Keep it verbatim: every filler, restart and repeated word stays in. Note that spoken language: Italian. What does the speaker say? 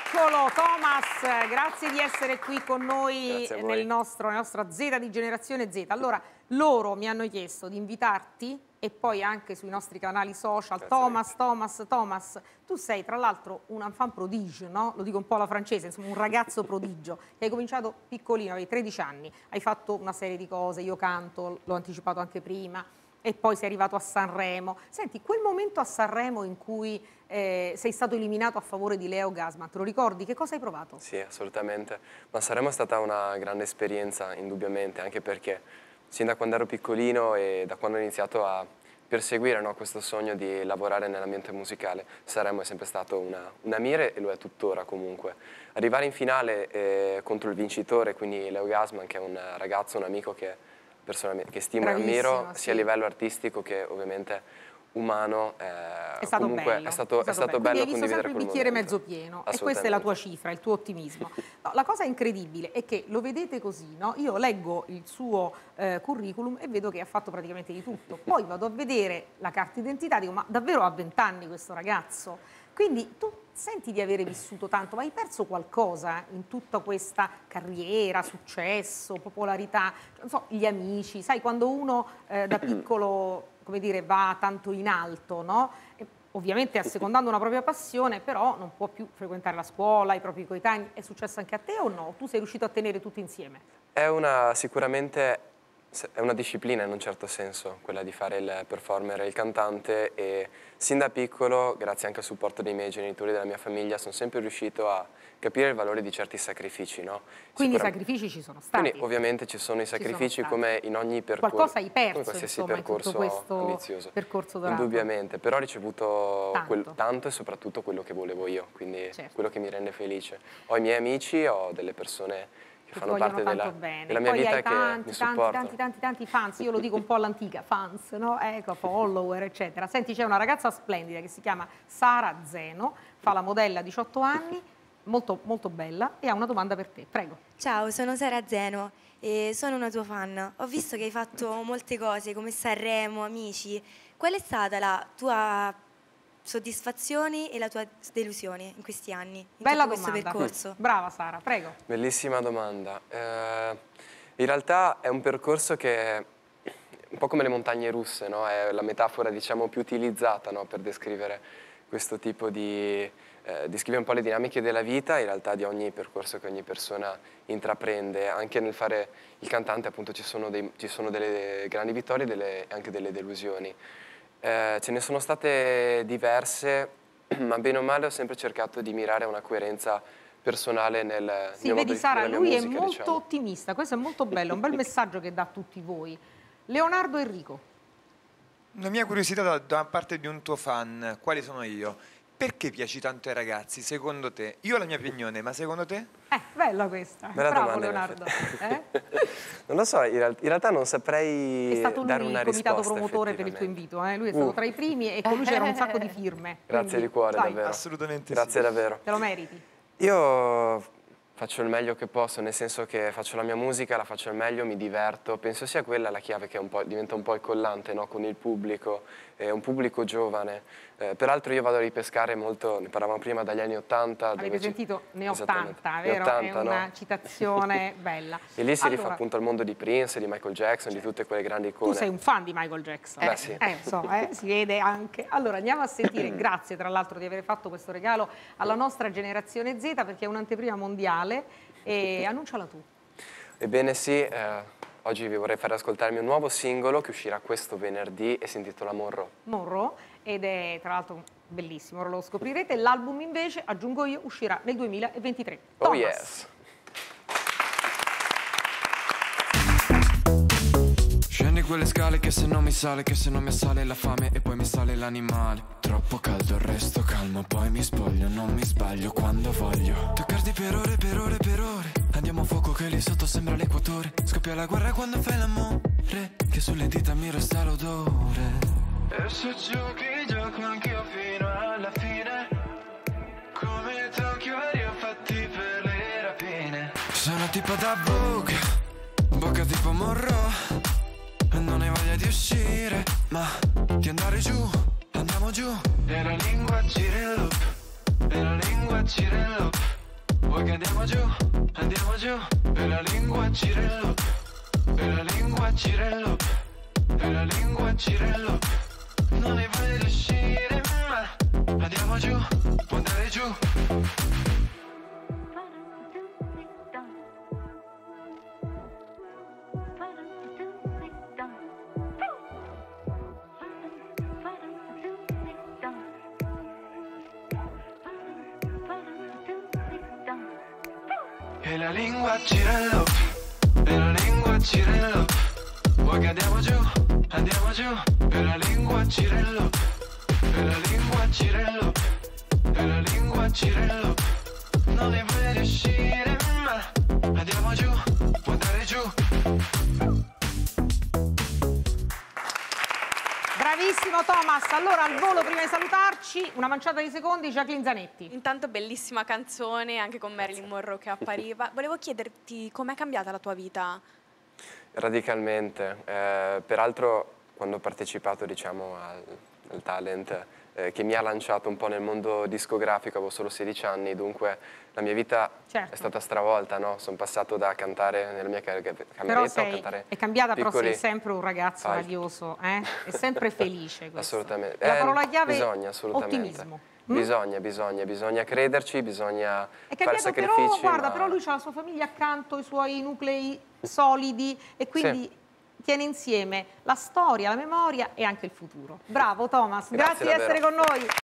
Eccolo Thomas, grazie di essere qui con noi nel nostro, nella nostra Z di Generazione Z. Allora, loro mi hanno chiesto di invitarti e poi anche sui nostri canali social. Grazie Thomas, Thomas, Thomas. Tu sei tra l'altro un enfant prodige, no? Lo dico un po' alla francese, insomma un ragazzo prodigio. Che hai cominciato piccolino, avevi tredici anni, hai fatto una serie di cose, io canto, l'ho anticipato anche prima. E poi sei arrivato a Sanremo. Senti, quel momento a Sanremo in cui eh, sei stato eliminato a favore di Leo Gassman, te lo ricordi? Che cosa hai provato? Sì, assolutamente. Ma Sanremo è stata una grande esperienza, indubbiamente, anche perché sin da quando ero piccolino e da quando ho iniziato a perseguire, no, questo sogno di lavorare nell'ambiente musicale, Sanremo è sempre stato una, una mira e lo è tuttora comunque. Arrivare in finale eh, contro il vincitore, quindi Leo Gassman, che è un ragazzo, un amico che personalmente che stimo e ammiro, sì, sia a livello artistico che ovviamente umano. Eh, è stato comunque bello. È stato, è stato bello, bello condividere quel momento. Hai visto sempre il bicchiere mezzo pieno e questa è la tua cifra, il tuo ottimismo. No, la cosa incredibile è che lo vedete così, no? Io leggo il suo eh, curriculum e vedo che ha fatto praticamente di tutto. Poi vado a vedere la carta d'identità e dico, ma davvero ha vent'anni questo ragazzo? Quindi tu senti di avere vissuto tanto, ma hai perso qualcosa in tutta questa carriera, successo, popolarità, non so, gli amici, sai, quando uno eh, da piccolo, come dire, va tanto in alto, no? E ovviamente assecondando una propria passione, però non può più frequentare la scuola, i propri coetanei. È successo anche a te o no? Tu sei riuscito a tenere tutti insieme? È una, sicuramente, è una disciplina in un certo senso, quella di fare il performer e il cantante, e sin da piccolo, grazie anche al supporto dei miei genitori e della mia famiglia, sono sempre riuscito a capire il valore di certi sacrifici, no? Quindi i sacrifici ci sono stati? Quindi ovviamente ci sono i sacrifici sono come in ogni percorso. Qualcosa hai perso, come qualsiasi insomma, percorso in tutto questo ambizioso. Percorso dorato. Indubbiamente, però ho ricevuto tanto. Quel, tanto e soprattutto quello che volevo io, quindi certo. quello che mi rende felice. Ho i miei amici, ho delle persone che, che fanno parte della, della mia poi vita hai e che tanti, mi tanti, supportano. tanti, tanti, tanti fans, io lo dico un po' all'antica, fans, no? Ecco, follower, eccetera. Senti, c'è una ragazza splendida che si chiama Sara Zeno, fa la modella a diciotto anni, molto, molto bella, e ha una domanda per te, prego. Ciao, sono Sara Zeno e sono una tua fan. Ho visto che hai fatto molte cose come Sanremo, Amici. Qual è stata la tua soddisfazione e la tua delusione in questi anni, in Bella tutto questo domanda. percorso? Brava Sara, prego. Bellissima domanda. Eh, in realtà è un percorso che è un po' come le montagne russe, no? È la metafora, diciamo, più utilizzata, no? Per descrivere questo tipo di... Eh, descrive un po' le dinamiche della vita, in realtà di ogni percorso che ogni persona intraprende. Anche nel fare il cantante, appunto, ci sono, dei, ci sono delle grandi vittorie e anche delle delusioni. Eh, ce ne sono state diverse, ma bene o male ho sempre cercato di mirare a una coerenza personale nel sì, mio vedi modo Sara, di, lui musica, è molto diciamo. ottimista, questo è molto bello, è un bel messaggio che dà a tutti voi. Leonardo Enrico. Una mia curiosità da, da parte di un tuo fan, quali sono io? Perché piaci tanto ai ragazzi, secondo te? Io ho la mia opinione, ma secondo te? Eh, bella questa. Bella Bravo domanda, Leonardo. Eh? Non lo so, in, real in realtà non saprei È stato dare lui una il comitato risposta, promotore per il tuo invito, eh? Lui è stato uh. tra i primi e con lui c'era un sacco di firme. Grazie Quindi, di cuore, dai. davvero. Assolutamente Grazie sì. davvero. Te lo meriti. Io faccio il meglio che posso, nel senso che faccio la mia musica, la faccio al meglio, mi diverto. Penso sia quella la chiave che un po', diventa un po' il collante, no? Con il pubblico, è un pubblico giovane. Eh, peraltro io vado a ripescare molto, ne parlavamo prima, dagli anni ottanta. Avete sentito? Ne ottanta, Ne vero? ottanta, è una no? citazione bella. E lì si allora, rifà appunto al mondo di Prince, di Michael Jackson, di tutte quelle grandi icone. Tu sei un fan di Michael Jackson. Beh, eh, sì. Eh, so, eh, si vede anche. Allora andiamo a sentire, grazie tra l'altro di aver fatto questo regalo alla nostra generazione Z, perché è un'anteprima mondiale, e annunciala tu. Ebbene sì, eh, oggi vi vorrei fare ascoltare il mio nuovo singolo che uscirà questo venerdì e si intitola Monroe. Monroe, ed è tra l'altro bellissimo, ora lo scoprirete. L'album invece, aggiungo io, uscirà nel duemilaventitré. Oh Thomas. yes! Scendi quelle scale che se non mi sale, che se non mi assale la fame e poi mi sale l'animale. Troppo caldo, resto calmo, poi mi spoglio, non mi sbaglio quando voglio. Toccarti per ore, per ore, per ore. Andiamo a fuoco che lì sotto sembra l'equatore. Scoppia la guerra quando fai l'amore, che sulle dita mi resta l'odore. E se giochi, gioco anch'io fino alla fine. Come Tokyo io fatti per le rapine. Sono tipo da buca, bocca tipo Monroe. Non hai voglia di uscire, ma di andare giù, andiamo giù. E la lingua gira in loop, e la lingua gira in loop. Vuoi che andiamo giù, andiamo giù, e la lingua gira in loop, e la lingua gira in loop, e la lingua gira in loop. Non ne vuoi uscire, ma andiamo giù, può andare giù. E la lingua gira in loop, e la lingua gira in loop. Vuoi che andiamo giù, andiamo giù, e la lingua gira in loop, e la lingua gira in loop, e la lingua gira in loop. Non ne vuoi uscire, ma andiamo giù, può andare giù. Bravissimo Thomas. Allora al volo, prima di salutarci, una manciata di secondi, Jacqueline Zanetti. Intanto bellissima canzone, anche con Marilyn Monroe che appariva. Volevo chiederti com'è cambiata la tua vita? Radicalmente. Eh, peraltro quando ho partecipato, diciamo, al, al talent eh, che mi ha lanciato un po' nel mondo discografico, avevo solo sedici anni, dunque la mia vita Certo. è stata stravolta, no? Sono passato da cantare nella mia cameretta Però a sei, cantare è cambiata, però piccoli sei sempre un ragazzo palchi. radioso, eh? È sempre felice questo. Assolutamente. E la Eh, parola chiave bisogna, assolutamente. ottimismo. Mm? Bisogna, bisogna, bisogna crederci, bisogna È fare cambiato, però, sacrifici. guarda, ma... però lui ha la sua famiglia accanto, i suoi nuclei solidi e quindi Sì. tiene insieme la storia, la memoria e anche il futuro. Bravo Thomas, Grazie grazie di essere davvero. con noi.